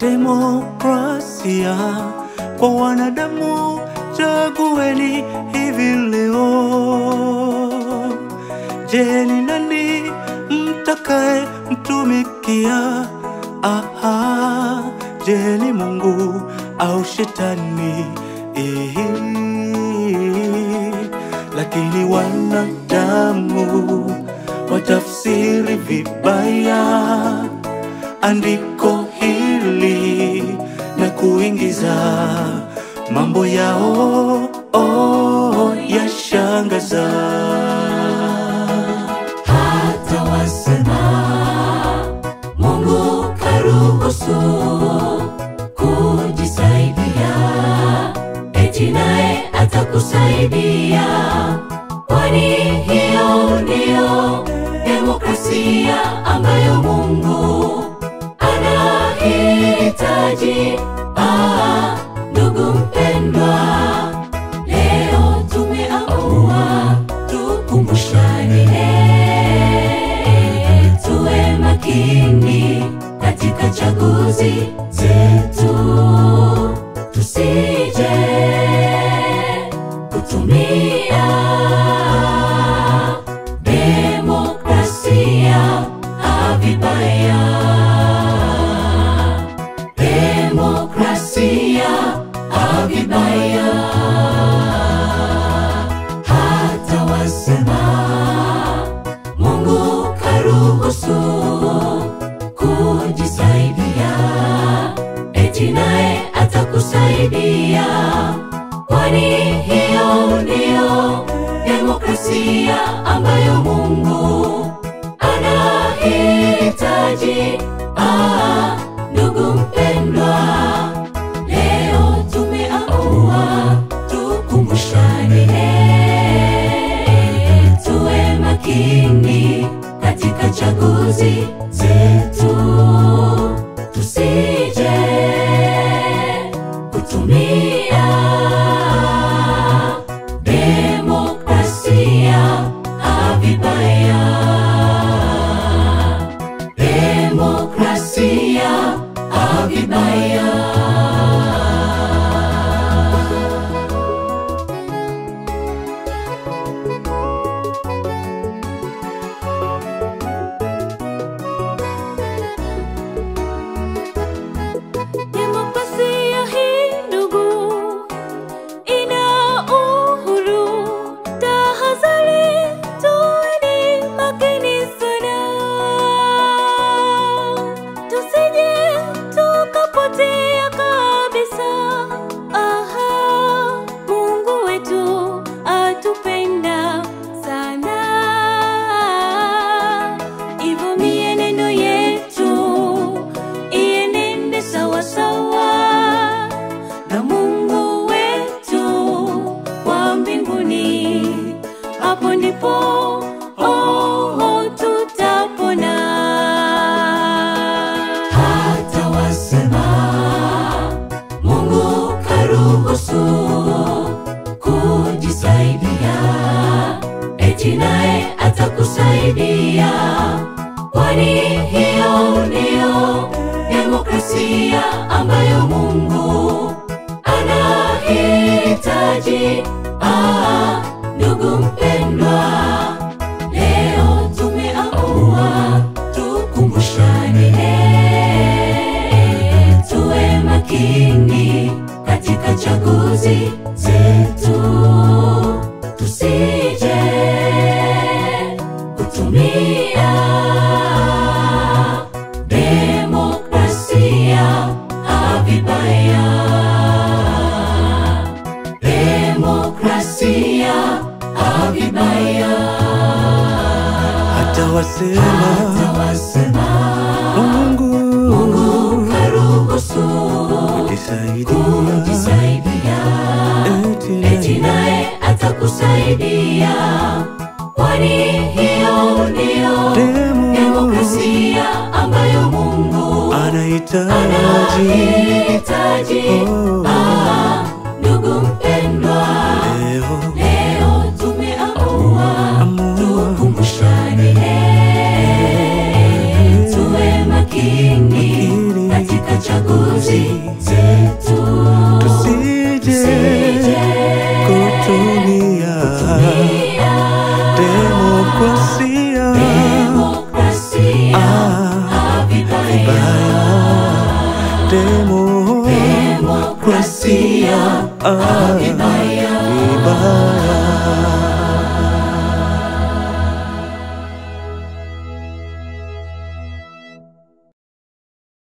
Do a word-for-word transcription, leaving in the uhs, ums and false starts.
Demokrasia kwa wanadamu, chagueni hivi leo. Je, ni nani mtakaye mtumikia? Aha, je, ni Mungu au shetani? Ehe. Lakini wanadamu watafsiri vibaya andiko hili na kuingiza mambo yao, oh, yashangaza. Hata wasema Mungu karuhusu kujisaidia, eti naye atakusaidia. Kwani hiyo ndiyo demokrasia ambayo Mungu anahitaji? Ah, ndugu mpendwa, leo tumeamua tukumbushane, tuwe makini katika chaguzi zetu, tusije kutumia demokrasia vibaya. Demokrasia vibaya. Hata wasema Mungu karuhusu kujisaidia, eti naye atakusaidia. Kwani hiyo ndiyo demokrasia ambayo Mungu anahitaji? Ah, ndugu mpendwa, leo tumeamua tukumbushane, tuwe makini katika chaguzi zetu, tusije kutumia demokrasia vibaya. Demokrasia vibaya. Demokrasia hii ndugu ina uhuru, tahadhari, tuweni makini sana, tusije tukapotea kabisa. Aha, Mungu wetu atupenda sana, hivyo mienendo yetu ienende sawa sawa na Mungu wetu wa mbinguni. Hapo ndipo oh, oh, tutapona. Hata wasema Mungu karuhusu kujisaidia, eti naye atakusaidia. Kwani hiyo ndiyo demokrasia ambayo Mungu anahitaji? Ah, ndugu mpendwa, leo tumeamua tukumbushane, tuwe makini katika chaguzi zetu, tusije kutumia demokrasia vibaya. Demokrasia vibaya. Hata wasema, hata wasema Mungu, Mungu karuhusu kujisaidia, eti naye atakusaidia. Kwani hiyo ndiyo demokrasia ambayo Mungu anahitaji? Oh, ah, ndugu mpendwa, leo, leo tumeamua tukumbushane, tuwe makini katika chaguzi Demokrasia, Demokrasia ah, vibaya. vibaya. Demo, Demokrasia ah, vibaya. vibaya.